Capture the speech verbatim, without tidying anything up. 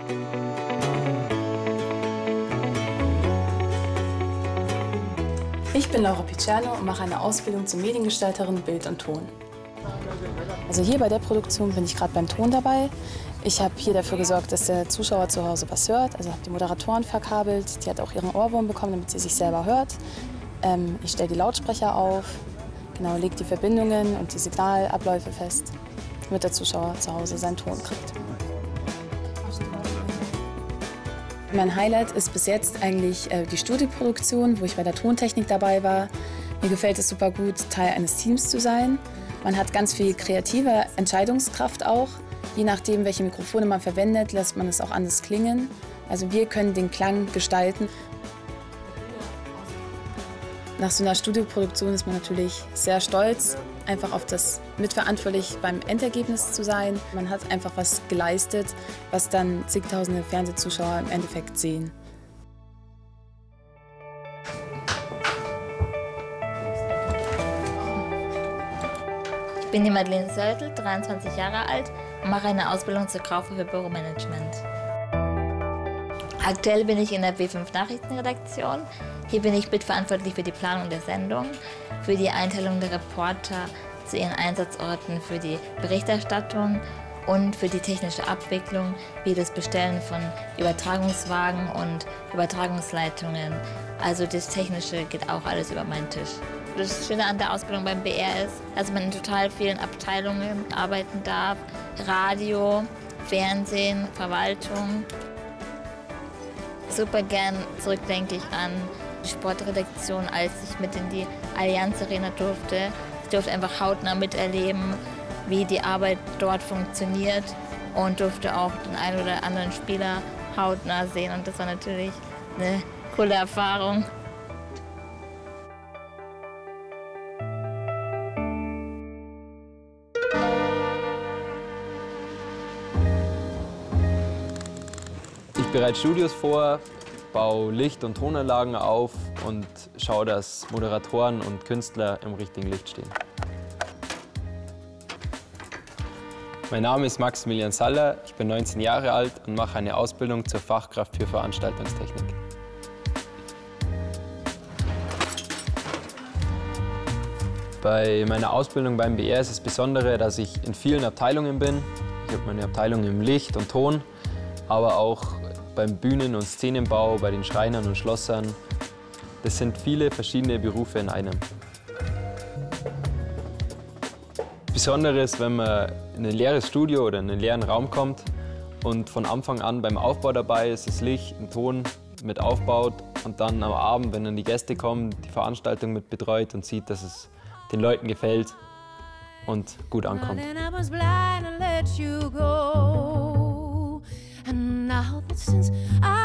Ich bin Laura Picerno und mache eine Ausbildung zur Mediengestalterin Bild und Ton. Also hier bei der Produktion bin ich gerade beim Ton dabei. Ich habe hier dafür gesorgt, dass der Zuschauer zu Hause was hört. Also habe die Moderatoren verkabelt. Die hat auch ihren Ohrwurm bekommen, damit sie sich selber hört. Ähm, ich stelle die Lautsprecher auf, genau, lege die Verbindungen und die Signalabläufe fest, damit der Zuschauer zu Hause seinen Ton kriegt. Mein Highlight ist bis jetzt eigentlich äh, die Studioproduktion, wo ich bei der Tontechnik dabei war. Mir gefällt es super gut, Teil eines Teams zu sein. Man hat ganz viel kreative Entscheidungskraft auch. Je nachdem, welche Mikrofone man verwendet, lässt man es auch anders klingen. Also wir können den Klang gestalten. Nach so einer Studioproduktion ist man natürlich sehr stolz, einfach auf das mitverantwortlich beim Endergebnis zu sein. Man hat einfach was geleistet, was dann zigtausende Fernsehzuschauer im Endeffekt sehen. Ich bin die Madeleine Sörtel, dreiundzwanzig Jahre alt und mache eine Ausbildung zur Kauffrau für Büromanagement. Aktuell bin ich in der B fünf Nachrichtenredaktion. Hier bin ich mitverantwortlich für die Planung der Sendung, für die Einteilung der Reporter zu ihren Einsatzorten, für die Berichterstattung und für die technische Abwicklung, wie das Bestellen von Übertragungswagen und Übertragungsleitungen. Also das Technische geht auch alles über meinen Tisch. Das Schöne an der Ausbildung beim B R ist, dass man in total vielen Abteilungen arbeiten darf. Radio, Fernsehen, Verwaltung. Super gern zurück denke ich an die Sportredaktion, als ich mit in die Allianz Arena durfte. Ich durfte einfach hautnah miterleben, wie die Arbeit dort funktioniert und durfte auch den einen oder anderen Spieler hautnah sehen. Und das war natürlich eine coole Erfahrung. Ich bereite Studios vor, baue Licht- und Tonanlagen auf und schaue, dass Moderatoren und Künstler im richtigen Licht stehen. Mein Name ist Maximilian Saller, ich bin neunzehn Jahre alt und mache eine Ausbildung zur Fachkraft für Veranstaltungstechnik. Bei meiner Ausbildung beim B R ist das Besondere, dass ich in vielen Abteilungen bin. Ich habe meine Abteilung im Licht und Ton, aber auch beim Bühnen- und Szenenbau, bei den Schreinern und Schlossern. Das sind viele verschiedene Berufe in einem. Besonderes, wenn man in ein leeres Studio oder in einen leeren Raum kommt und von Anfang an beim Aufbau dabei ist, das Licht und Ton mit aufbaut und dann am Abend, wenn dann die Gäste kommen, die Veranstaltung mit betreut und sieht, dass es den Leuten gefällt und gut ankommt. And now that since I